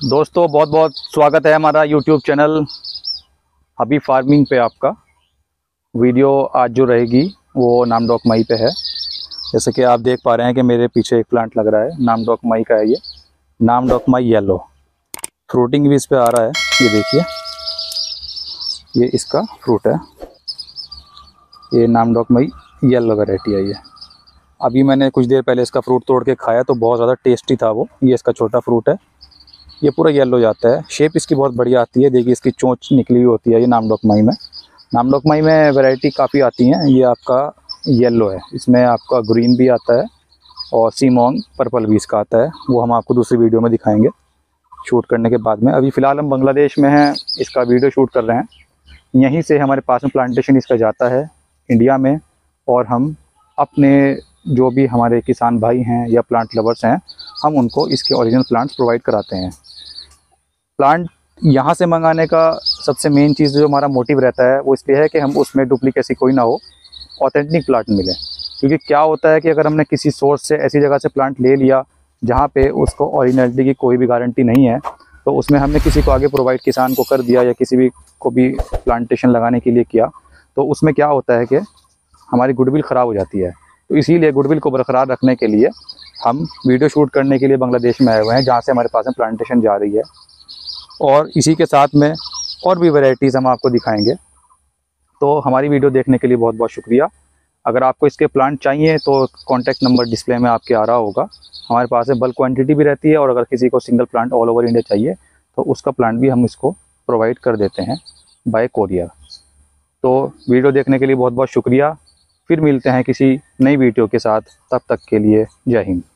दोस्तों बहुत बहुत स्वागत है हमारा यूट्यूब चैनल हबी फार्मिंग पे। आपका वीडियो आज जो रहेगी वो नामडॉक मई पे है। जैसे कि आप देख पा रहे हैं कि मेरे पीछे एक प्लांट लग रहा है, नामडॉक मई का है। ये नामडॉक मई येलो फ्रूटिंग भी इस पे आ रहा है। ये देखिए, ये इसका फ्रूट है। ये नामडॉक मई येलो वैरायटी है। ये अभी मैंने कुछ देर पहले इसका फ्रूट तोड़ के खाया तो बहुत ज़्यादा टेस्टी था वो। ये इसका छोटा फ्रूट है, ये पूरा येलो जाता है। शेप इसकी बहुत बढ़िया आती है। देखिए इसकी चोंच निकली हुई होती है। ये नामडॉक मई में वैरायटी काफ़ी आती हैं। ये आपका येलो है, इसमें आपका ग्रीन भी आता है और सीमोन पर्पल भी इसका आता है। वो हम आपको दूसरी वीडियो में दिखाएंगे शूट करने के बाद में। अभी फ़िलहाल हम बांग्लादेश में हैं, इसका वीडियो शूट कर रहे हैं। यहीं से हमारे पास में प्लांटेशन इसका जाता है इंडिया में, और हम अपने जो भी हमारे किसान भाई हैं या प्लांट लवर्स हैं, हम उनको इसके ओरिजिनल प्लांट्स प्रोवाइड कराते हैं। प्लांट यहाँ से मंगाने का सबसे मेन चीज़ जो हमारा मोटिव रहता है वो इसलिए है कि हम उसमें डुप्लीकेसी कोई ना हो, ऑथेंटिक प्लांट मिले। क्योंकि क्या होता है कि अगर हमने किसी सोर्स से ऐसी जगह से प्लांट ले लिया जहाँ पे उसको ओरिजिनलिटी की कोई भी गारंटी नहीं है, तो उसमें हमने किसी को आगे प्रोवाइड किसान को कर दिया या किसी भी को भी प्लांटेशन लगाने के लिए किया, तो उसमें क्या होता है कि हमारी गुडविल ख़राब हो जाती है। तो इसीलिए गुडविल को बरकरार रखने के लिए हम वीडियो शूट करने के लिए बांग्लादेश में आए हुए हैं, जहाँ से हमारे पास में प्लांटेशन जा रही है। और इसी के साथ में और भी वैरायटीज़ हम आपको दिखाएंगे। तो हमारी वीडियो देखने के लिए बहुत बहुत शुक्रिया। अगर आपको इसके प्लांट चाहिए तो कॉन्टैक्ट नंबर डिस्प्ले में आपके आ रहा होगा। हमारे पास में बल्क क्वांटिटी भी रहती है, और अगर किसी को single plant all over India चाहिए तो उसका प्लांट भी हम इसको प्रोवाइड कर देते हैं बाय कोरियर। तो वीडियो देखने के लिए बहुत बहुत शुक्रिया। फिर मिलते हैं किसी नई वीडियो के साथ, तब तक के लिए जय हिंद।